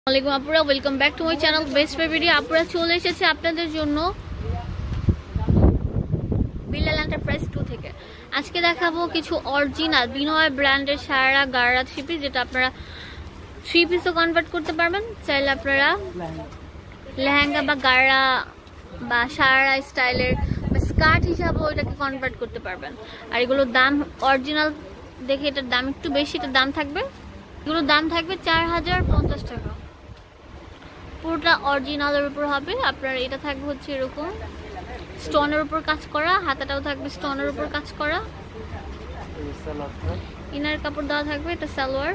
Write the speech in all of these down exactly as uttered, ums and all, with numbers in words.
আসসালামু আলাইকুম আপুরা, welcome back to my channel best baby. আপুরা চলে এসেছে আপনাদের জন্য বিল্লাল এন্টারপ্রাইজ টু থেকে। আজকে দেখাবো কিছু অরিজিনাল বিনয় ব্র্যান্ডের সারা গাড়া থ্রি পিস, যেটা আপনারা থ্রি পিসও কনভার্ট করতে পারবেন। চাইলে আপনারা লেহেঙ্গা বা গাড়া বা সারা স্টাইলের বা স্কার্ট হিসাবেও এটাকে কনভার্ট করতে পারবেন। আর এগুলোর দাম অরিজিনাল দেখে এটার দাম একটু বেশি, এটার দাম থাকবে এগুলোর দাম থাকবে চার হাজার পঞ্চাশ টাকা। পুরোটা অরিজিনালের উপর হবে। আপনার এটা থাকবে হচ্ছে এরকম স্টোনের উপর কাজ করা, হাতাটাও থাকবে স্টোনের উপর কাজ করা, ইনার কাপড় দেওয়া থাকবে। এটা সালোয়ার,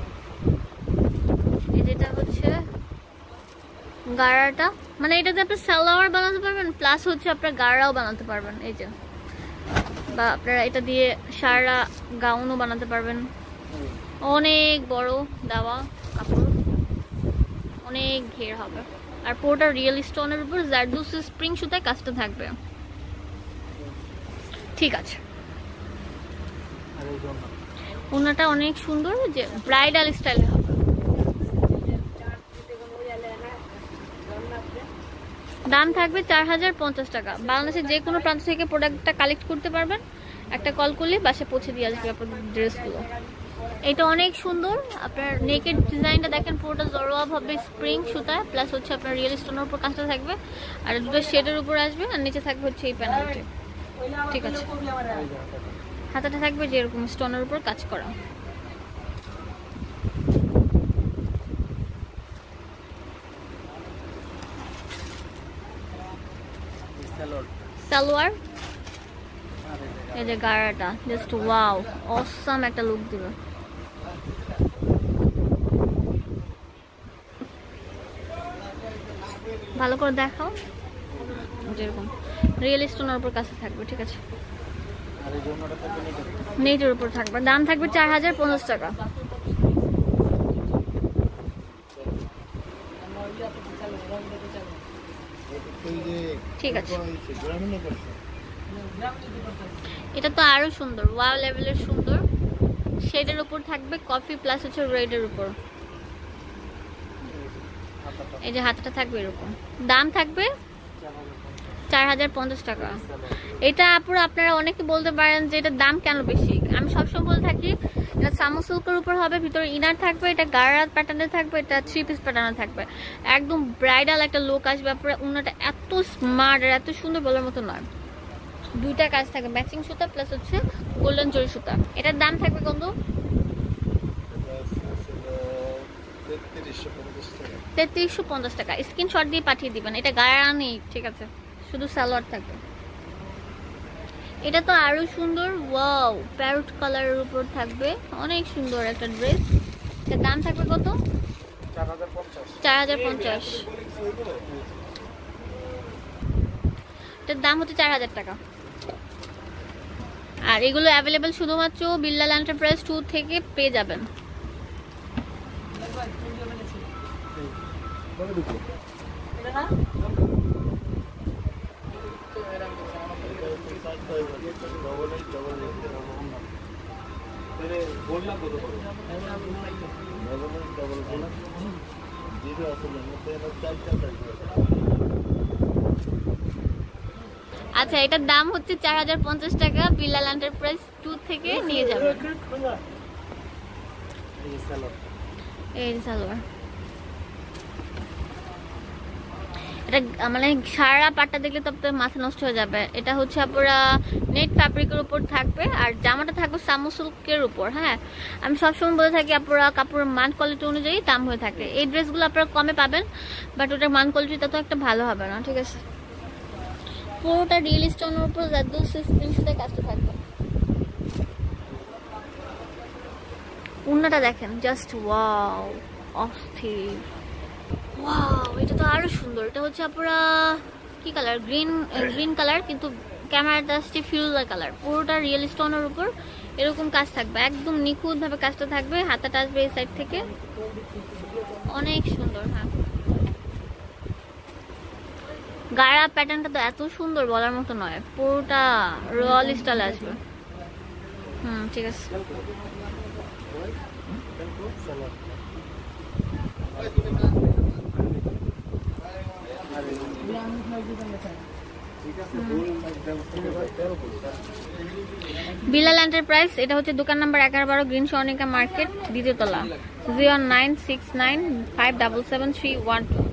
যেটা হচ্ছে গাড়াটা, মানে এটাতে আপনি সালোয়ার বানাতে পারবেন প্লাস হচ্ছে আপনার গাড়াও বানাতে পারবেন। এই যে, বা আপনারা এটা দিয়ে সারা গাউনও বানাতে পারবেন। অনেক বড় দেওয়া কাপড়, অনেক ঘের হবে। আর পুরোটা রিয়েল স্টোনের উপর জারদুসি স্প্রিং সুতায় কাজটা থাকবে। ঠিক আছে, ওনাটা অনেক সুন্দর, যে ব্রাইডাল স্টাইলে হবে। দাম থাকবে চার হাজার পঞ্চাশ টাকা। বাংলাদেশের যে কোনো প্রান্ত থেকে প্রোডাক্টটা কালেক্ট করতে পারবেন। একটা কল করলে বাসে পৌঁছে দিয়ে আসবে আপনাদের ড্রেসগুলো। এটা অনেক সুন্দর। আপনার নেকের ডিজাইনটা দেখেন, পুরোটা জড়োয়া ভাবে স্প্রিং সুতায় প্লাস হচ্ছে আপনার রিয়েল স্টোনের উপর কাজটা থাকবে। আর দুটো শেডের উপর আসবে, আর নিচে থাকবে হচ্ছে এই প্যানেলটি। ঠিক আছে, হাতাটা থাকবে যে এরকম স্টোনের উপর কাজ করা। সালোয়ার, এই যে গাড়াটা জাস্ট ওয়াও, অসাম একটা লুক দিবে। ভালো করে দেখাও, যেরকম রিয়েল স্টোনের উপর কাছে থাকবে। ঠিক আছে, নেটের উপর থাকবে। দাম থাকবে চার হাজার পঞ্চাশ টাকা। ঠিক আছে, এটা তো আরো সুন্দর, ওয়াও লেভেলের সুন্দর। শেডের উপর থাকবে কফি প্লাস হচ্ছে রেডের উপর। এই যে হাতটা থাকবে এরকম। দাম থাকবে চার হাজার পঞ্চাশ টাকা। এটা আপুরা আপনারা অনেকে বলতে পারেন যে এটার দাম কেন বেশি। আমি সবসময় বলে থাকি এটা সামো সিল্কের উপর হবে, ভিতরে ইনার থাকবে, এটা গাড়া প্যাটার্নে থাকবে, এটা থ্রি পিস প্যাটার্নে থাকবে। একদম ব্রাইডাল একটা লুক আসবে। আপনারা উনাটা এত স্মার্ট আর এত সুন্দর বলার মতো নয়। দুইটা কাজ থাকবে, ম্যাচিং সুতা প্লাস হচ্ছে গোল্ডেন জরি সুতা। এটার দাম থাকবে কত? তেত্রিশশো পঞ্চাশ টাকা। স্ক্রিনশট দিয়ে পাঠিয়ে দিবেন। এটা গাড়া নেই, ঠিক আছে, শুধু সালোয়ার থাকবে। এটা তো আরো সুন্দর, ওয়াও, প্যারট কালারের উপর থাকবে, অনেক সুন্দর একটা ড্রেস। এটার দাম থাকবে কত? চার হাজার পঞ্চাশ। এটার দাম হচ্ছে চার হাজার টাকা। আর এগুলো অ্যাভেলেবেল শুধুমাত্র বিল্লাল এন্টারপ্রাইজ টু থেকে পেয়ে যাবেন। আচ্ছা, এটার দাম হচ্ছে চার হাজার পঞ্চাশ টাকা। বিল্লাল এন্টারপ্রাইজ টু থেকে নিয়ে যাবেন। এই সালোয়ার, এটা মানে সারা পাটটা দেখলে তো আপনার মাথা নষ্ট হয়ে যাবে। এটা হচ্ছে আপনারা নেট ফ্যাব্রিকের উপর থাকবে, আর জামাটা থাকবে সামো সিল্কের উপর। হ্যাঁ, আমি সবসময় বলে থাকি আপনারা কাপড়ের মান কোয়ালিটি অনুযায়ী দাম হয়ে থাকে। এই ড্রেসগুলো আপনারা কমে পাবেন, বাট ওটার মান কোয়ালিটি তত একটা ভালো হবে না। ঠিক আছে, পুরোটা রিয়েল স্টোনের উপর জারদুসি স্প্রিং সুতায় কাজটা থাকবে। উন্নাটা দেখেন, জাস্ট ওয়াও, অস্থির। ওয়াও, এটা তো আরো সুন্দর। এটা হচ্ছে আপনারা কি কালার, গ্রিন গ্রিন কালার, কিন্তু ক্যামেরাটা আসছে ফিরোজা কালার। পুরোটা রিয়েল স্টোনের উপর এরকম কাজ থাকবে, একদম নিখুঁত ভাবে কাজটা থাকবে। হাতাটা আসবে এই সাইড থেকে, অনেক সুন্দর। হ্যাঁ, গাড়া প্যাটার্নটা তো এত সুন্দর বলার মতো নয়, পুরোটা রয়্যাল স্টাইল আসবে। হুম, ঠিক আছে। বিলাল এন্টারপ্রাইজ, এটা হচ্ছে দোকান নাম্বার এগারো বারো গ্রিন সর্ণিকা মার্কেট, দ্বিতীয় তলা, zero nine six nine five double seven three one two.